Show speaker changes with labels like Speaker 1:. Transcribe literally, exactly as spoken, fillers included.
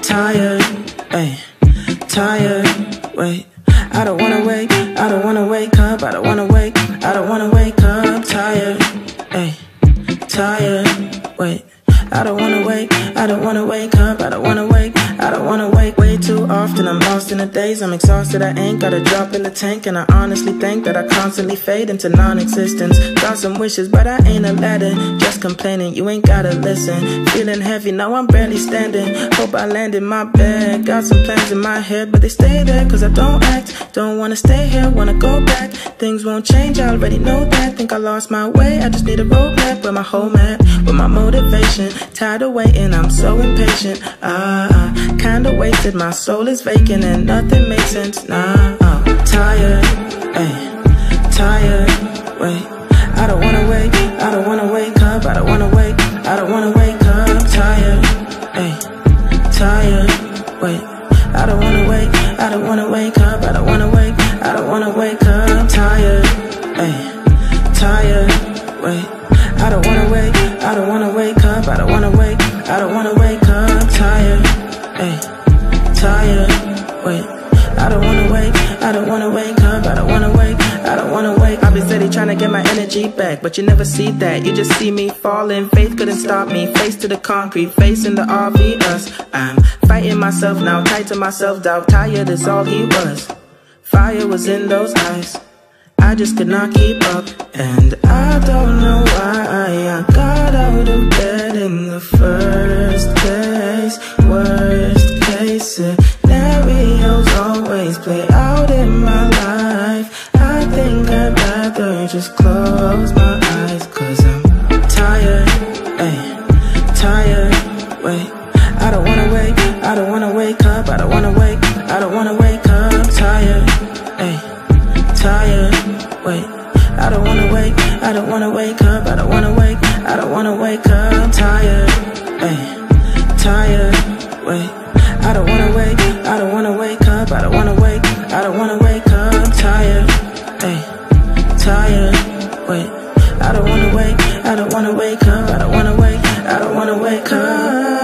Speaker 1: tired, ayy, tired, wait. I don't wanna wake, I don't wanna wake up, I don't wanna wake, I don't wanna wake up, tired, ayy, tired, wait. I don't wanna wake, I don't wanna wake up, I don't wanna wake, I don't wanna wake. Way too often I'm lost in the days, I'm exhausted, I ain't got a drop in the tank. And I honestly think that I constantly fade into non-existence. Got some wishes, but I ain't Aladdin, just complaining, you ain't gotta listen. Feeling heavy, now I'm barely standing, hope I land in my bed. Got some plans in my head, but they stay there cause I don't act. Don't wanna stay here, wanna go back. Things won't change, I already know that. Think I lost my way, I just need a roadmap. Where my home at, with my motivation. Tired of waiting, I'm so impatient. Ah, uh, kinda wasted, my soul is vacant and nothing makes sense. Nah, uh, tired, ayy, tired, wait. I don't wanna wake, I don't wanna wake up, I don't wanna wake, I don't wanna wake up. Tired, ayy, tired, wait. I don't wanna wake, I don't wanna wake up, I don't wanna wake, I don't wanna wake up. Tired, ayy, tired, wait. I don't wanna wake, I don't wanna wake up, I don't wanna wake, I don't wanna wake up. Tired, ayy, tired, wait. I don't wanna wake, I don't wanna wake up, I don't wanna wake, I don't wanna wake. I've been steady trying to get my energy back, but you never see that, you just see me falling. Faith couldn't stop me, face to the concrete, face in the R V, us. I'm fighting myself now, tight to myself, doubt, tired is all he was. Fire was in those eyes, I just could not keep up. And I don't know why I got out of bed in the first place. Worst case scenarios always play out in my life. I think I'd rather just close my eyes, cause I'm tired, ayy, tired, wait. I don't wanna wake, I don't wanna wake up, I don't wanna wake, I don't wanna wake up. Tired, ayy, tired, wait. I don't wanna wake, I don't wanna wake up, I don't wanna wake, I don't wanna wake up. Tired, ayy, tired, wait. I don't wanna wake, I don't wanna wake up, I don't wanna wake, I don't wanna wake up. Tired, ayy, tired, wait. I don't wanna wake, I don't wanna wake up, I don't wanna wake, I don't wanna wake up.